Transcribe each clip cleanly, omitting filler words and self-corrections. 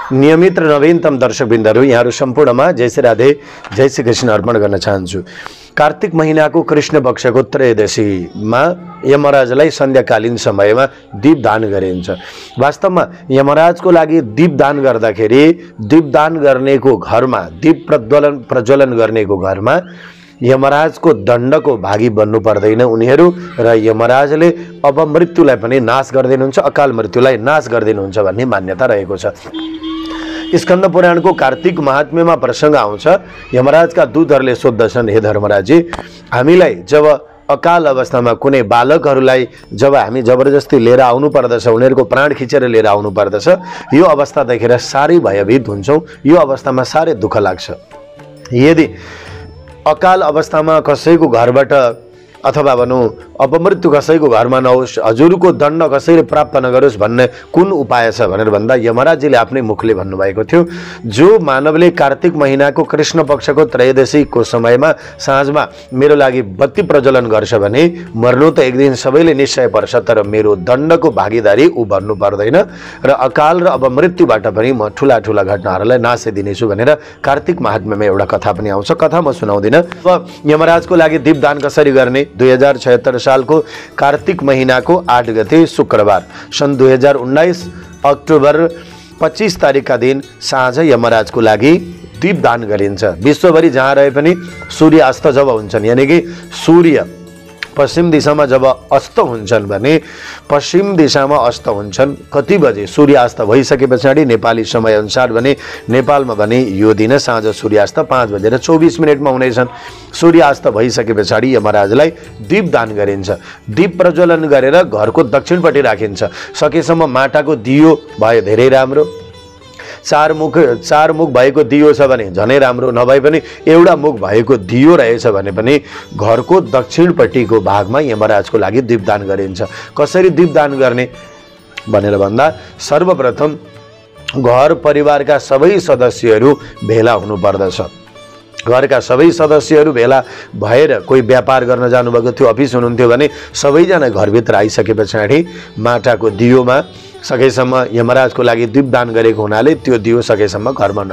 नियमित र नवीनतम दर्शकबिन्दहरू यहाँहरू सम्पूर्णमा जय श्री राधे जय श्री कृष्ण अर्पण गर्न चाहन्छु। कार्तिक महिनाको कृष्ण पक्षको त्रयोदशीमा यमराजलाई सन्ध्याकालीन समयमा दीपदान गरिन्छ। वास्तवमा यमराजको लागि दीपदान गर्दाखेरि दीपदान गर्नेको घरमा दीप प्रज्वलन गर्नेको घरमा यमराजको दण्डको भागी बन्नु पर्दैन उनीहरू र यमराजले अब मृत्युलाई पनि नाश गरिदिनुहुन्छ, अकाल मृत्युलाई नाश गरिदिनुहुन्छ भन्ने मान्यता रहेको छ। स्कन्द पुराणको कार्तिक महात्म्यमा प्रसङ्ग आउँछ। यमराजका दूतहरूले सोध्दछन्, हे धर्मराजी, हामीलाई जब अकाल अवस्थामा कुनै बालकहरूलाई जब हामी जबरजस्ती लिएर आउनु पर्दछ, उनीहरूको प्राण खिचेर लिएर आउनु पर्दछ, यो अवस्था देखेर साह्रै भयभीत हुन्छौँ, यो अवस्थामा साह्रै दुःख लाग्छ। यदि अकाल अवस्थामा कसैको घरबाट अथवा भनौँ अपमृत्यु कसैको घरमा नहोस्, हजुरको दण्ड कसैले प्राप्त नगरोस् भन्ने कुन उपाय छ भनेर भन्दा यमराजजीले आफ्नै मुखले भन्नुभएको थियो, जो मानवले कार्तिक महिनाको कृष्ण पक्षको त्रयोदशीको समयमा साँझमा मेरो लागि बत्ती प्रज्वलन गर्छ भने मर्नु त एक दिन सबैले निश्चय पर्छ, तर मेरो दण्डको भागीदारी ऊ भन्नु पर्दैन र अकाल र अपमृत्युबाट पनि म ठुला ठुला घटनाहरूलाई नासिदिनेछु भनेर कार्तिक महात्म्यमा एउटा कथा पनि आउँछ। कथा म सुनाउँदिनँ। अब यमराजको लागि दीपदान कसरी गर्ने? 2076 सालको कार्तिक महिनाको 8 गते शुक्रबार सन् 2019 अक्टोबर 25 तारिकका दिन साँझ यमराजको लागि दीपदान गरिन्छ। विश्वभरि जहाँ रहे पनि सूर्यास्त जब हुन्छन्, यानि कि सूर्य पश्चिम दिशामा जब अस्त हुन्छन् भने पश्चिम दिशामा अस्त हुन्छन् कति बजे? सूर्यास्त भइसके पछाडि नेपाली समयअनुसार भने नेपालमा भने यो दिन साँझ सूर्यास्त 5:24 हुनेछन्। सूर्यास्त भइसके पछाडि यमराजलाई दीपदान गरिन्छ। दीप प्रज्वलन गरेर घरको दक्षिणपट्टि राखिन्छ। सकेसम्म माटाको दियो भए धेरै राम्रो। चार मुख भएको दियो छ भने झनै राम्रो, नभए पनि एउटा मुख भएको दियो रहेछ भने पनि घरको दक्षिणपट्टिको भागमा यमराजको लागि दीपदान गरिन्छ। कसरी दीपदान गर्ने भनेर भन्दा सर्वप्रथम घर परिवारका सबै सदस्यहरू भेला हुनुपर्दछ। घरका सबै सदस्यहरू भेला भएर कोही व्यापार गर्न जानुभएको थियो, अफिस हुनुहुन्थ्यो भने सबैजना घरभित्र आइसके पछाडि माटाको दियोमा सकेसम्म यमराजको लागि दीपदान गरेको हुनाले त्यो दियो सकेसम्म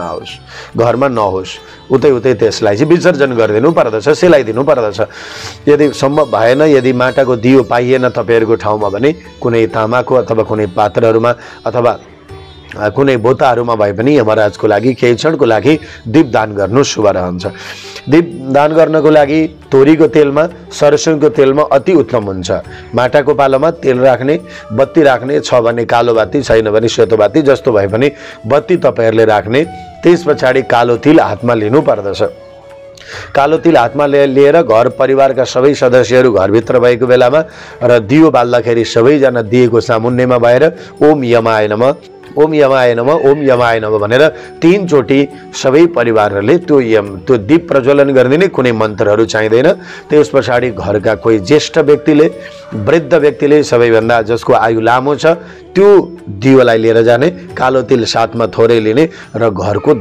घरमा नहोस्, उतै त्यसलाई चाहिँ विसर्जन गरिदिनु पर्दछ, सेलाइदिनु पर्दछ। यदि सम्भव भएन, यदि माटाको दियो पाइएन तपाईँहरूको ठाउँमा भने कुनै तामाको अथवा कुनै पात्रहरूमा अथवा कुनै बोताहरूमा भए पनि यमराजको लागि केही क्षणको लागि दीपदान गर्नु शुभ रहन्छ। दीपदान गर्नको लागि तोरीको तेलमा सरसोको तेलमा अति उत्तम हुन्छ। माटाको पालोमा तेल राख्ने, बत्ती राख्ने छ भने कालो बाती, छैन भने सेतो बाती, जस्तो भए पनि बत्ती तपाईँहरूले राख्ने। त्यस पछाडि कालो तिल हातमा लिनु पर्दछ। कालो तिल हातमा लिएर घर परिवारका सबै सदस्यहरू घरभित्र भएको बेलामा र दियो बाल्दाखेरि सबैजना दिएको सामुन्नेमा भएर ओम यमाय नमः, ओम यमाय नमः, ओम यमाय नमः भनेर 3 चोटि सबै परिवारहरूले त्यो दीप प्रज्वलन गरिदिने। कुनै मन्त्रहरू चाहिँदैन। त्यस पछाडि घरका कोही ज्येष्ठ व्यक्तिले, वृद्ध व्यक्तिले, सबैभन्दा जसको आयु लामो छ त्यो दियोलाई लिएर जाने, कालो तिल साथमा थोरै लिने र घरको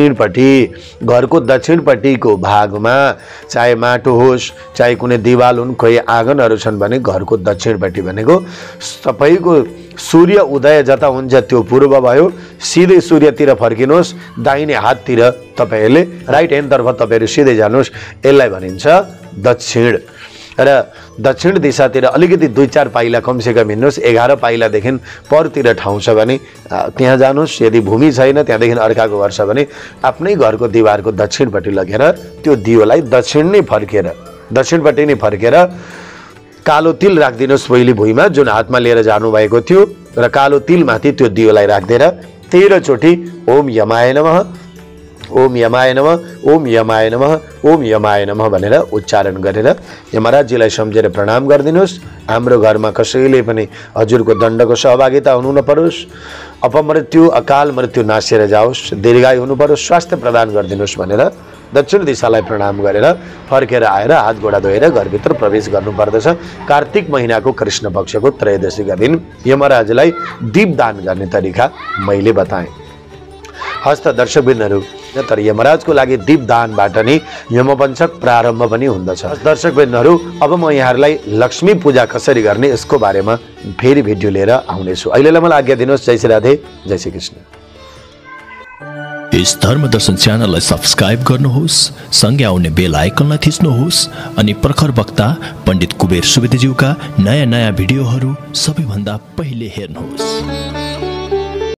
दक्षिणपट्टिको भागमा चाहे माटो होस् चाहे कुनै दिवाल हुन्, कोही आँगनहरू छन् भने घरको दक्षिणपट्टि भनेको तपाईँको सूर्य उदय जता हुन्छ त्यो पूर्व भयो, सिधै सूर्यतिर फर्किनुहोस्, दाहिने हाततिर तपाईँहरूले राइट ह्यान्डतर्फ तपाईँहरू सिधै जानुहोस्, यसलाई भनिन्छ दक्षिण। र दक्षिण दिशातिर अलिकति 2-4 पाइला कमसेकम हिँड्नुहोस्। 11 पाइलादेखि परतिर ठाउँ छ भने त्यहाँ जानुहोस्। यदि भूमि छैन, त्यहाँदेखि अर्काको घर छ भने आफ्नै घरको दिवारको दक्षिणपट्टि लगेर त्यो दियोलाई दक्षिणपट्टि नै फर्केर कालो तिल राखिदिनुहोस् पहिलो भुइँमा, जुन हातमा लिएर जानुभएको थियो, र कालो तिलमाथि त्यो दियोलाई राखिदिएर 13 चोटि ओम यमाय नमः, ओम यमाय नमः, ओम यमाय नमः, ओम यमाय नमः भनेर उच्चारण गरेर यमराजजीलाई सम्झेर प्रणाम गरिदिनुहोस्। हाम्रो घरमा कसैले पनि हजुरको दण्डको सहभागिता हुनु नपरोस्, अपमृत्यु अकाल मृत्यु नासेर जाओस्, दीर्घायु हुनु परोस्, स्वास्थ्य प्रदान गरिदिनुहोस् भनेर दक्षिण दिशालाई प्रणाम गरेर फर्केर आएर हात गोडा धोएर घरभित्र प्रवेश गर्नुपर्दछ। कार्तिक महिनाको कृष्ण पक्षको त्रयोदशीका दिन यमराजलाई दीपदान गर्ने तरिका मैले बताएँ। हस्त दर्शकबिन्दहरू, तर यमराजको लागि दीपदानबाट नै यमपञ्चक प्रारम्भ पनि हुँदछ। दर्शकबिन्दहरू, अब म यहाँहरूलाई लक्ष्मी पूजा कसरी गर्ने यसको बारेमा फेरि भिडियो लिएर आउनेछु। अहिलेलाई मलाई आज्ञा दिनुहोस्। जय श्री राधे, जय श्री कृष्ण। यस धर्मदर्शन च्यानललाई सब्स्क्राइब गर्नुहोस्, सँगै आउने बेल आइकनलाई थिच्नुहोस् अनि प्रखर वक्ता पण्डित कुबेर सुवेदीज्यूका नयाँ भिडियोहरू सबैभन्दा पहिले हेर्नुहोस्।